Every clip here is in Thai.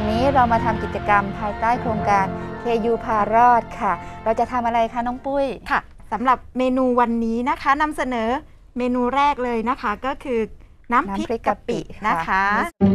วันนี้เรามาทำกิจกรรมภายใต้โครงการ KU พารอดค่ะเราจะทำอะไรคะน้องปุ้ยค่ะสำหรับเมนูวันนี้นะคะนำเสนอเมนูแรกเลยนะคะก็คือน้ำพริกกะปินะคะ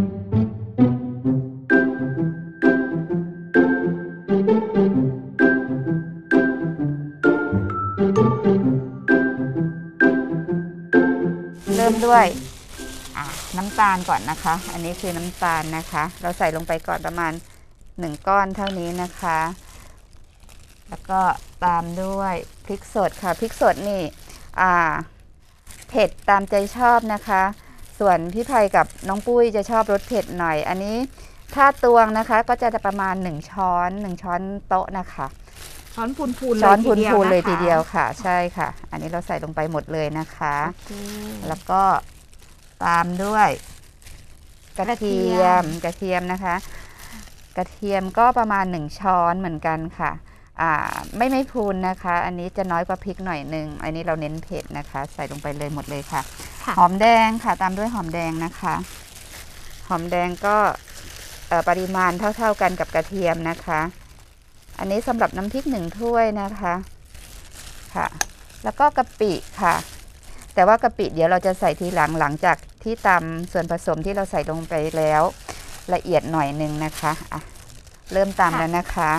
เริ่มด้วยน้ำตาลก่อนนะคะอันนี้คือน้ำตาลนะคะเราใส่ลงไปก่อนประมาณ1ก้อนเท่านี้นะคะแล้วก็ตามด้วยพริกสดค่ะพริกสดนี่เผ็ดตามใจชอบนะคะส่วนพี่ไพกับน้องปุ้ยจะชอบรสเผ็ดหน่อยอันนี้ถ้าตวงนะคะก็จะประมาณ1ช้อนโต๊ะนะคะช้อนพูนเลยทีเดียวค่ะใช่ค่ะอันนี้เราใส่ลงไปหมดเลยนะคะแล้วก็ตามด้วยกระเทียมนะคะกระเทียมก็ประมาณ1ช้อนเหมือนกันค่ะไม่พูนนะคะอันนี้จะน้อยกว่าพริกหน่อยนึงอันนี้เราเน้นเผ็ดนะคะใส่ลงไปเลยหมดเลยค่ะหอมแดงค่ะตามด้วยหอมแดงนะคะหอมแดงก็ปริมาณเท่ากันกับกระเทียมนะคะอันนี้สำหรับน้ำพริก1ถ้วยนะคะค่ะแล้วก็กะปิค่ะแต่ว่ากะปิเดี๋ยวเราจะใส่ทีหลังจากที่ตำส่วนผสมที่เราใส่ลงไปแล้วละเอียดหน่อยนึงนะคะเริ่มตำแล้วนะคะ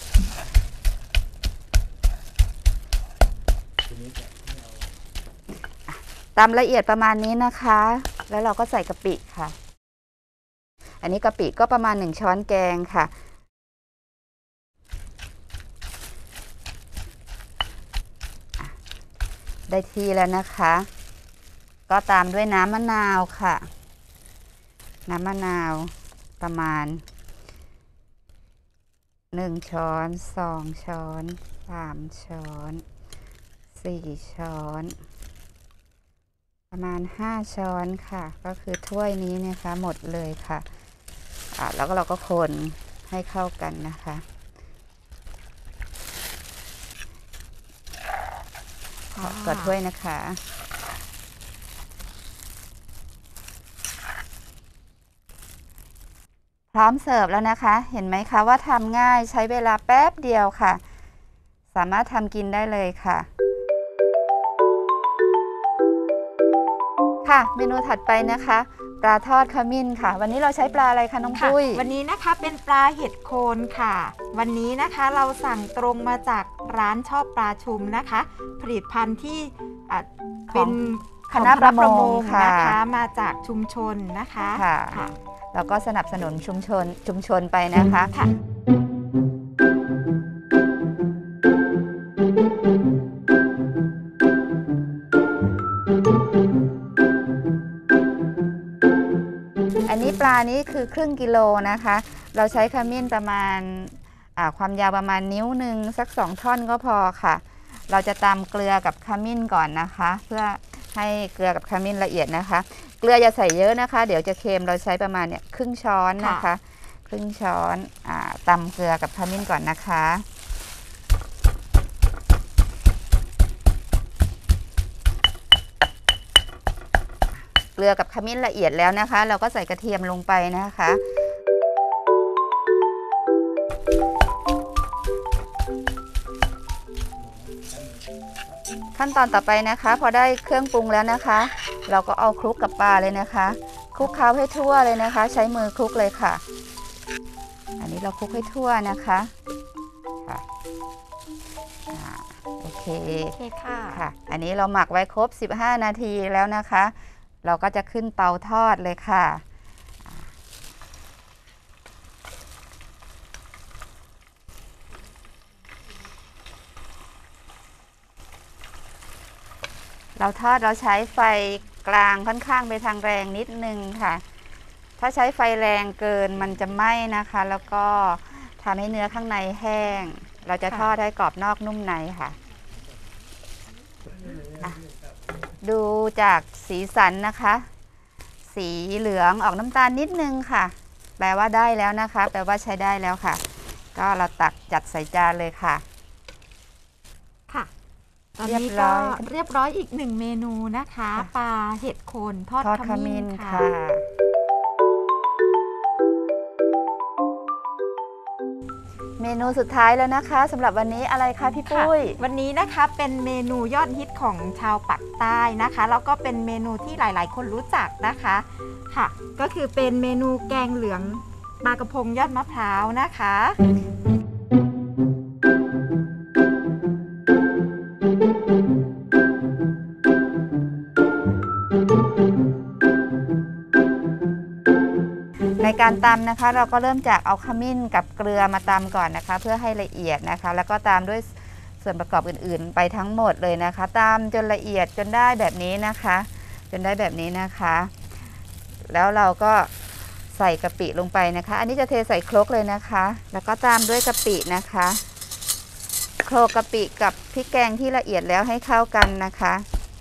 ตำละเอียดประมาณนี้นะคะแล้วเราก็ใส่กะปิค่ะอันนี้กะปิก็ประมาณ1ช้อนแกงค่ะได้ที่แล้วนะคะก็ตามด้วยน้ำมะนาวค่ะน้ำมะนาวประมาณ1ช้อน2ช้อน3ช้อน4ช้อนประมาณ5ช้อนค่ะก็คือถ้วยนี้นะคะหมดเลยค่ะแล้วก็เราก็คนให้เข้ากันนะคะกดถ้วยนะคะพร้อมเสิร์ฟแล้วนะคะเห็นไหมคะว่าทำง่ายใช้เวลาแป๊บเดียวค่ะสามารถทำกินได้เลยค่ะค่ะเมนูถัดไปนะคะปลาทอดขมิ้นค่ะวันนี้เราใช้ปลาอะไรคะน้องปุ้ยวันนี้นะคะเป็นปลาเห็ดโคนค่ะวันนี้นะคะเราสั่งตรงมาจากร้านชอบปลาชุมนะคะผลิตภัณฑ์ที่เป็นคณะประมงนะคะมาจากชุมชนนะคะค่ะแล้วก็สนับสนุนชุมชนไปนะคะค่ะอันนี้ปลานี้คือครึ่งกิโลนะคะเราใช้ขมิ้นประมาณความยาวประมาณนิ้วหนึ่งสัก2ท่อนก็พอค่ะเราจะตำเกลือกับขมิ้นก่อนนะคะเพื่อให้เกลือกับขมิ้นละเอียดนะคะเกลืออย่าใส่เยอะนะคะเดี๋ยวจะเค็มเราใช้ประมาณครึ่งช้อนนะคะครึ่งช้อนตำเกลือกับขมิ้นก่อนนะคะเกลือกับขมิ้นละเอียดแล้วนะคะเราก็ใส่กระเทียมลงไปนะคะขั้นตอนต่อไปนะคะพอได้เครื่องปรุงแล้วนะคะเราก็เอาคลุกกับปลาเลยนะคะคลุกเคล้าให้ทั่วเลยนะคะใช้มือคลุกเลยค่ะอันนี้เราคลุกให้ทั่วนะคะค่ะโอเคค่ะอันนี้เราหมักไว้ครบ15นาทีแล้วนะคะเราก็จะขึ้นเตาทอดเลยค่ะเราทอดเราใช้ไฟกลางค่อนข้างไปทางแรงนิดนึงค่ะถ้าใช้ไฟแรงเกินมันจะไหม้นะคะแล้วก็ทำให้เนื้อข้างในแห้งเราจะทอดให้กรอบนอกนุ่มในค่ะดูจากสีสันนะคะสีเหลืองออกน้ำตาลนิดนึงค่ะแปลว่าได้แล้วนะคะแปลว่าใช้ได้แล้วค่ะก็เราตักจัดใส่จานเลยค่ะค่ะตอนนี้ก็เรียบร้อยอีก1เมนูนะคะปลาเห็ดโคนทอดขมิ้นค่ะนูสุดท้ายแล้วนะคะสำหรับวันนี้อะไรคะพี่ปุ้ยวันนี้นะคะเป็นเมนูยอดฮิตของชาวปักใต้นะคะแล้วก็เป็นเมนูที่หลายๆ คนรู้จักนะคะค่ะก็คือเป็นเมนูแกงเหลืองปลากระพงยอดมะพร้าวนะคะในการตำนะคะเราก็เริ่มจากเอาขมิ้นกับเกลือมาตำก่อนนะคะเพื่อให้ละเอียดนะคะแล้วก็ตามด้วยส่วนประกอบอื่นๆไปทั้งหมดเลยนะคะตำจนละเอียดจนได้แบบนี้นะคะจนได้แบบนี้นะคะแล้วเราก็ใส่กะปิลงไปนะคะอันนี้จะเทใส่ครกเลยนะคะแล้วก็ตามด้วยกะปินะคะโขลกกะปิกับพริกแกงที่ละเอียดแล้วให้เข้ากันนะคะ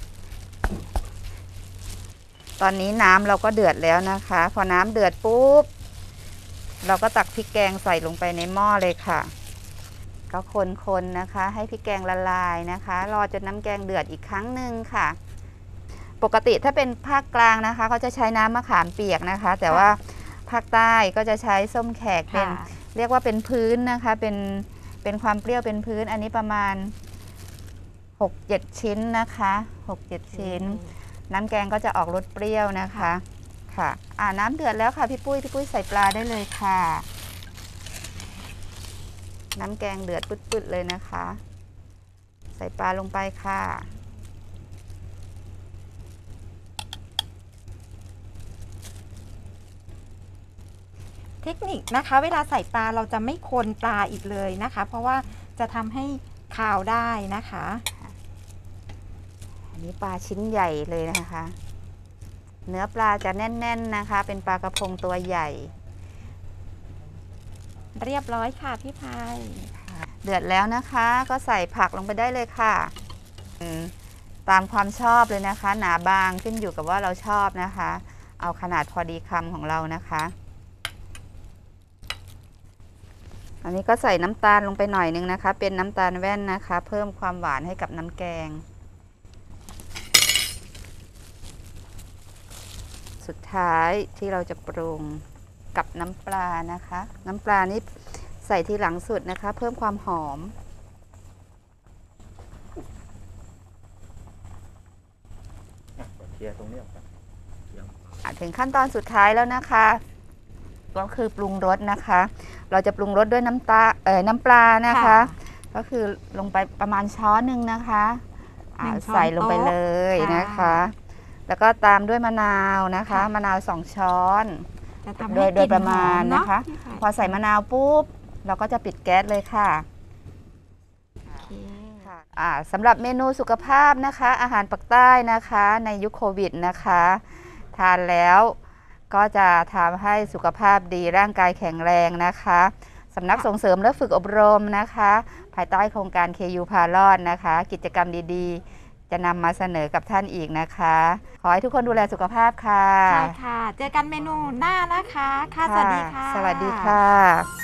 ตอนนี้น้ำเราก็เดือดแล้วนะคะพอน้ำเดือดปุ๊บเราก็ตักพริกแกงใส่ลงไปในหม้อเลยค่ะก็คนๆนะคะให้พริกแกงละลายนะคะรอจนน้ำแกงเดือดอีกครั้งหนึ่งค่ะปกติถ้าเป็นภาคกลางนะคะเขาจะใช้น้ำมะขามเปียกนะคะแต่ว่าภาคใต้ก็จะใช้ส้มแขกเป็นเรียกว่าเป็นพื้นนะคะเป็นความเปรี้ยวเป็นพื้นอันนี้ประมาณ 6-7 ชิ้นนะคะ6-7 ชิ้นน้ำแกงก็จะออกรสเปรี้ยวนะคะค่ะน้ำเดือดแล้วค่ะพี่ปุ้ยใส่ปลาได้เลยค่ะน้ำแกงเดือดปุดๆเลยนะคะใส่ปลาลงไปค่ะเทคนิคนะคะเวลาใส่ปลาเราจะไม่คนปลาอีกเลยนะคะเพราะว่าจะทำให้คาวได้นะคะอันนี้ปลาชิ้นใหญ่เลยนะคะเนื้อปลาจะแน่นๆนะคะเป็นปลากระพงตัวใหญ่เรียบร้อยค่ะพี่พายเดือดแล้วนะคะก็ใส่ผักลงไปได้เลยค่ะตามความชอบเลยนะคะหนาบางขึ้นอยู่กับว่าเราชอบนะคะเอาขนาดพอดีคำของเรานะคะอันนี้ก็ใส่น้ำตาลลงไปหน่อยนึงนะคะเป็นน้ำตาลแว่นนะคะเพิ่มความหวานให้กับน้ำแกงสุดท้ายที่เราจะปรุงกับน้ำปลานะคะน้ำปลานี้ใส่ทีหลังสุดนะคะเพิ่มความหอมเคลียร์ตรงนี้ออกกันถึงขั้นตอนสุดท้ายแล้วนะคะก็คือปรุงรสนะคะเราจะปรุงรสด้วยน้ำปลานะคะก็คือลงไปประมาณช้อนหนึ่งนะคะใส่ลงไปเลยนะคะแล้วก็ตามด้วยมะนาวนะคะมะนาว2 ช้อนโดยประมาณนะคะพอใส่มะนาวปุ๊บเราก็จะปิดแก๊สเลยค่ะสำหรับเมนูสุขภาพนะคะอาหารปักใต้นะคะในยุคโควิดนะคะทานแล้วก็จะทำให้สุขภาพดีร่างกายแข็งแรงนะคะสำนักส่งเสริมและฝึกอบรมนะคะภายใต้โครงการ KU พารอดนะคะกิจกรรมดีๆจะนำมาเสนอกับท่านอีกนะคะขอให้ทุกคนดูแลสุขภาพค่ะใช่ค่ะเจอกันเมนูหน้านะคะค่ะสวัสดีค่ะสวัสดีค่ะ